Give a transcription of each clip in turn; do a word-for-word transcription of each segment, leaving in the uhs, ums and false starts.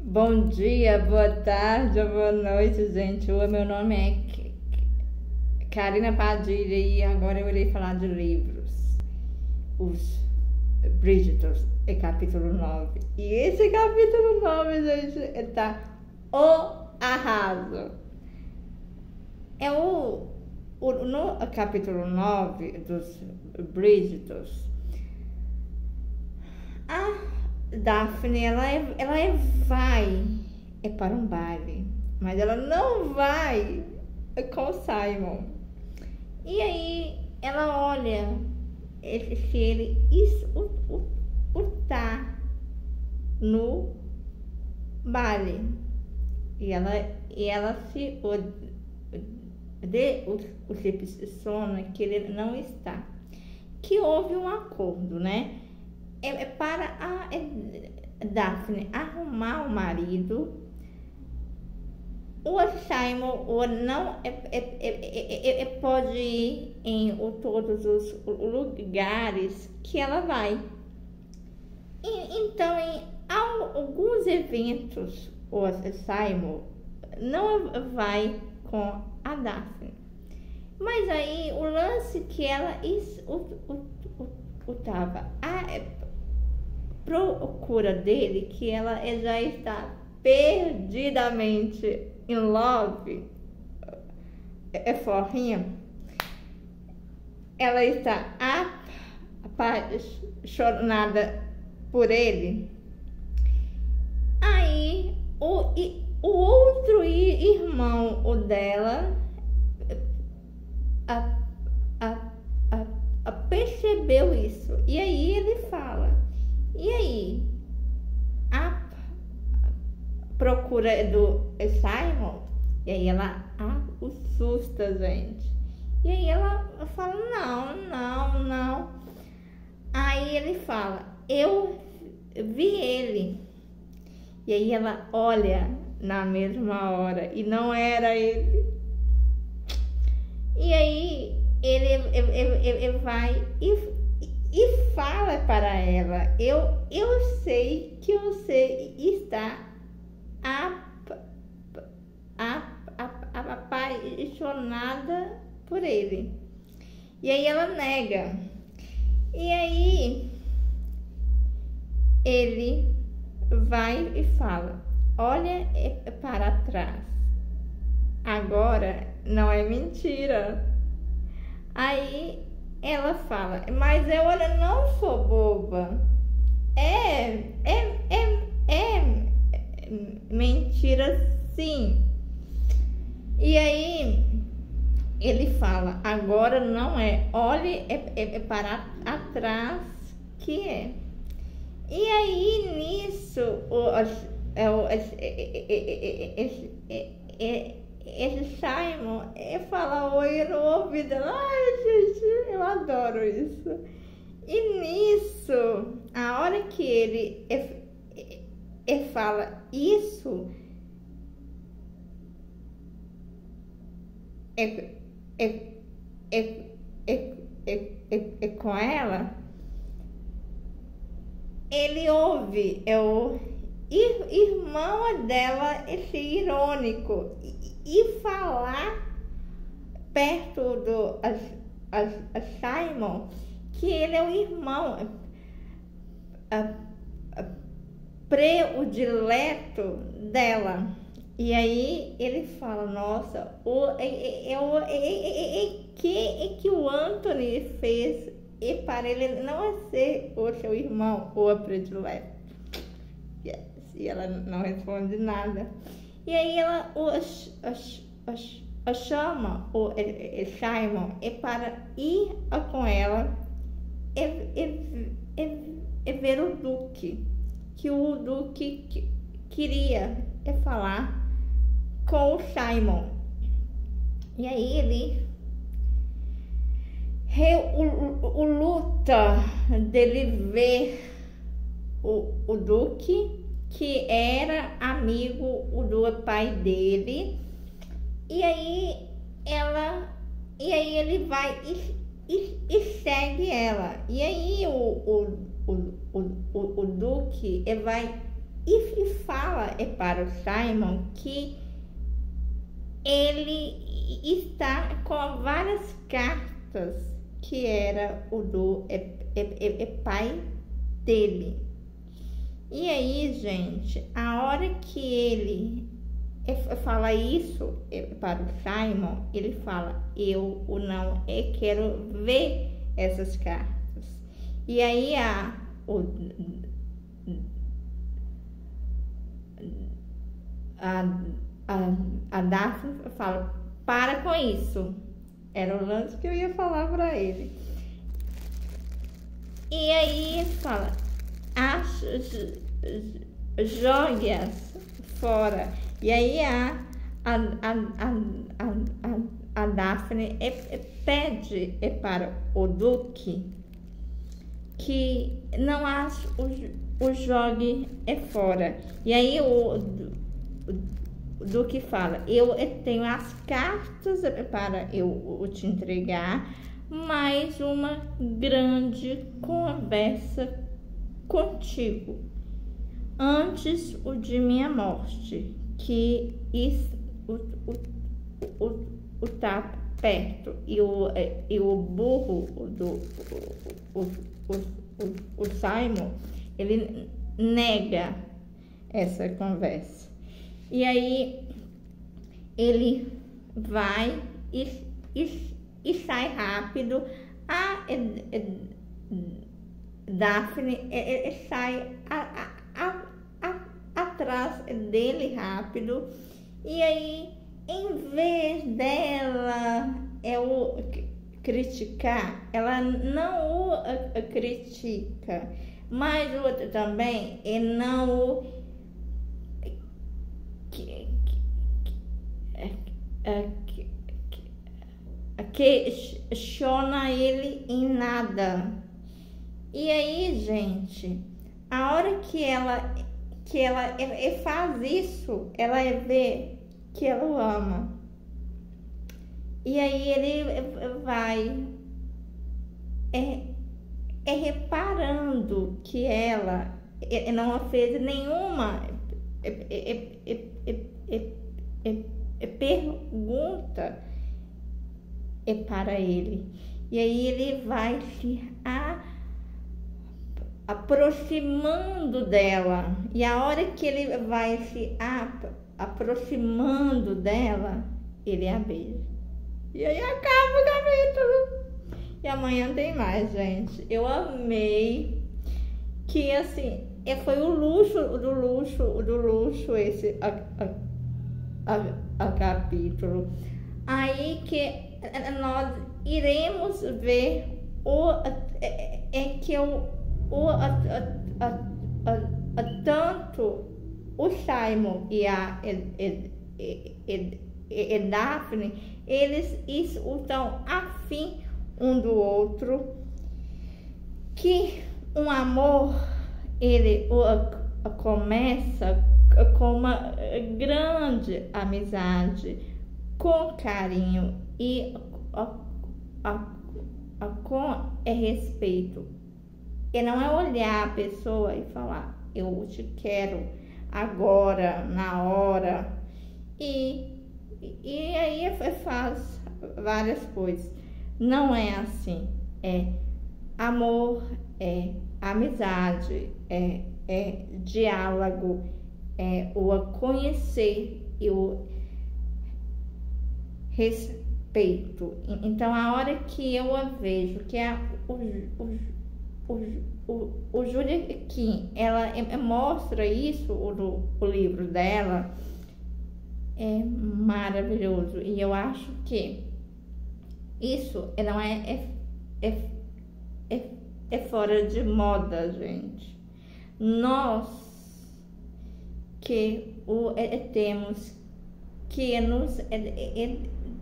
Bom dia, boa tarde, boa noite, gente. O meu nome é K- K- Karina Padilha e agora eu irei falar de livros. Os Bridgerton, é capítulo nove. E esse capítulo nove, gente, tá o arraso. É o, o no capítulo nove dos Bridgerton. A Daphne, ela, é, ela é, vai é para um baile, mas ela não vai com o Simon. E aí ela olha se ele isso, o, o, o tá no baile e ela, e ela se o, de, o, o se posiciona que ele não está, que houve um acordo, né? É, é para a é, Daphne arrumar o marido. O Simon o não é, é, é, é, pode ir em o, todos os lugares que ela vai. E, então, em alguns eventos, o Simon não vai com a Daphne. Mas aí o lance que ela isso, o, o, o, o tava a procura dele, que ela já está perdidamente in love, é forrinha, ela está apaixonada por ele. Aí o, o outro irmão o dela a, a, a, a percebeu isso, e aí ele fala. E aí, a procura do Simon, e aí ela assusta, gente. E aí ela fala, não, não, não. Aí ele fala, eu vi ele. E aí ela olha na mesma hora, e não era ele. E aí ele, ele, ele, ele vai e E fala para ela, eu, eu sei que você está ap, ap, ap, apaixonada por ele. E aí ela nega. E aí ele vai e fala, olha para trás. Agora não é mentira. Aí ela fala, mas eu olha, não sou boba. É, é, é, é mentira sim. E aí ele fala, agora não é, olhe é, é, é para atrás que é. E aí nisso o, é, o, esse, esse, esse, esse Simon é, fala oi no ouvido dela. Ai, gente, eu adoro isso. E nisso, a hora que ele é, é, é, fala isso, é, é, é, é, é, é, é com ela, ele ouve, é o irmão dela, esse irônico, e, e falar perto do as, as, as Simon que ele é o irmão a, a, predileto dela. E aí ele fala, nossa, o, é, é, é, é, é, que, é que o Anthony fez e para ele não é ser o seu irmão ou a predileto. Yes. E ela não responde nada. E aí ela o, o, o, o chama o, o Simon e para ir com ela e, e, e, e ver o Duque, que o Duque que, queria é falar com o Simon. E aí ele o, o, o luta dele ver o, o Duque, que era amigo do pai dele. E aí ela e aí ele vai e, e, e segue ela. E aí o, o, o, o, o, o Duque ele vai e, e fala é para o Simon que ele está com várias cartas que era o do é, é, é, é pai dele. E aí, gente, a hora que ele é, fala isso é, para o Simon, ele fala, eu ou não, eu quero ver essas cartas. E aí a o, a, a, a Daphne fala, para com isso. Era o lance que eu ia falar para ele. E aí ele fala, as joias fora. E aí a, a, a, a, a, a Daphne é, é, pede é para o Duque que não acha o, o jogue é fora. E aí o, o Duque fala, eu tenho as cartas para eu te entregar, mais uma grande conversa contigo antes o de minha morte, que isso, o, o, o, o tá perto, e o, e o burro do o, o, o, o, o Simon, ele nega essa conversa. E aí ele vai e, e, e sai rápido. A Daphne ele sai a, a, a, atrás dele rápido. E aí, em vez dela é o criticar, ela não o a, a critica, mas o outro também e não o que, que, que, que questiona ele em nada. E aí, gente, a hora que ela que ela faz isso, ela vê que ela o ama. E aí ele vai é, é reparando que ela não fez nenhuma é, é, é, é, é, é, é, pergunta é para ele. E aí ele vai se a, aproximando dela. E a hora que ele vai se a, aproximando dela, ele a beija. E aí acaba o capítulo. E amanhã tem mais, gente. Eu amei que assim, foi o luxo do luxo do luxo esse a, a, a, a capítulo. Aí que nós iremos ver o é, é que o, o a, a, a, a, a, tanto o Simon e a e, e, e, e Daphne, eles estão afim um do outro, que um amor ele o, a, começa com uma grande amizade, com carinho e a, a, a, com é respeito. E não é olhar a pessoa e falar, eu te quero agora, na hora. E, e aí faz várias coisas. Não é assim. É amor, é amizade, é, é diálogo, é o conhecer e o respeito. Então, a hora que eu a vejo, que é o, o, o, o, o Julia Kim, ela é, mostra isso no o livro dela, é maravilhoso. E eu acho que isso não é, é, é, é, é fora de moda, gente. Nós que o, é, temos que nos é, é,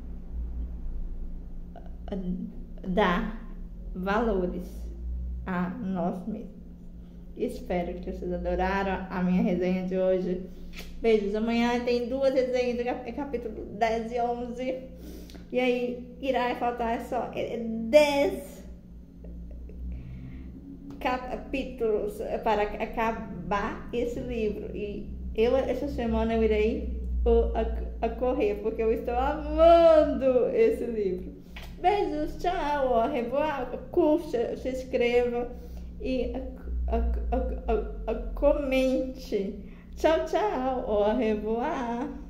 é, dar valores a nós mesmos. Espero que vocês adoraram a minha resenha de hoje. Beijos. Amanhã tem duas resenhas do capítulo dez e onze. E aí irá faltar só dez capítulos para acabar esse livro. E eu, essa semana, eu irei a, a correr, porque eu estou amando esse livro. Beijos, tchau, au revoir, curta, se inscreva e a, a, a, a, a, comente. Tchau, tchau, au revoir.